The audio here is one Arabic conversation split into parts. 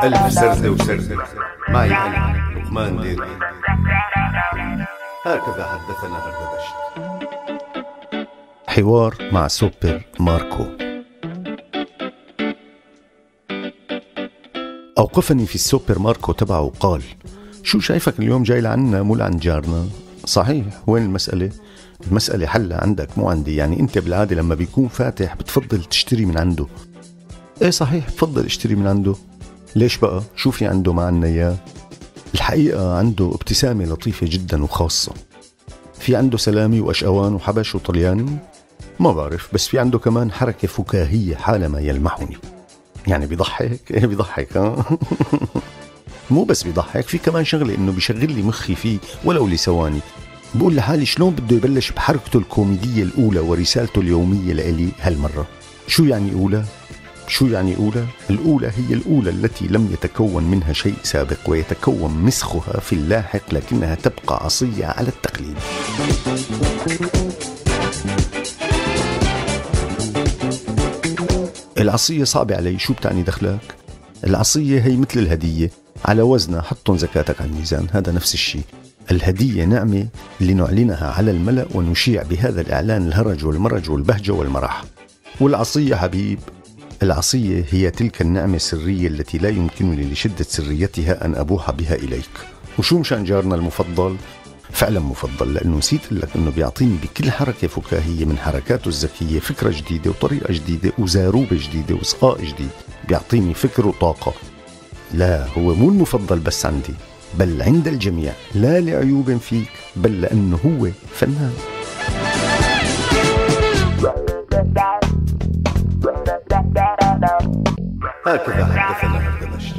ألف سردة وسردة معي أنا لقمان ديري. هكذا حدثنا هردبشت. حوار مع سوبر ماركو. أوقفني في السوبر ماركو تبعه وقال: شو شايفك اليوم جاي لعنا مو لعند جارنا؟ صحيح، وين المسألة؟ المسألة حلها عندك مو عندي، يعني أنت بالعادة لما بيكون فاتح بتفضل تشتري من عنده. إيه صحيح، بتفضل اشتري من عنده. ليش بقى؟ شو في عنده ما عنا إياه؟ الحقيقة عنده ابتسامة لطيفة جدا وخاصة. في عنده سلامي وأشقوان وحبش وطلياني؟ ما بعرف، بس في عنده كمان حركة فكاهية حالما يلمحني. يعني بيضحك؟ إيه بيضحك مو بس بيضحك، في كمان شغلة إنه بيشغل لي مخي فيه ولو لثواني. بقول لحالي شلون بده يبلش بحركته الكوميدية الأولى ورسالته اليومية لإلي هالمرة. شو يعني أولى؟ شو يعني أولى؟ الأولى هي الأولى التي لم يتكون منها شيء سابق ويتكون مسخها في اللاحق، لكنها تبقى عصية على التقليد. العصية صعبة علي، شو بتعني دخلك؟ العصية هي مثل الهدية، على وزنها حطن زكاتك على الميزان، هذا نفس الشيء. الهدية نعمة لنعلنها على الملأ ونشيع بهذا الإعلان الهرج والمرج والبهجة والمرح. والعصية حبيب، العصية هي تلك النعمة السرية التي لا يمكنني لشدة سريتها أن أبوح بها إليك. وشو مشان جارنا المفضل؟ فعلا مفضل، لأنه نسيت لك أنه بيعطيني بكل حركة فكاهية من حركاته الذكية فكرة جديدة وطريقة جديدة وزاروبة جديدة وإصغاء جديد. بيعطيني فكر وطاقة. لا، هو مو المفضل بس عندي، بل عند الجميع، لا لعيوب فيك، بل لأنه هو فنان. هكذا حدثنا هردبشت.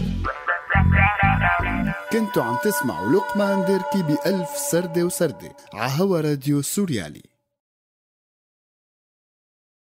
كنتوا عم تسمعوا لقمان ديركي بألف سردة وسردة عهوا راديو سوريالي.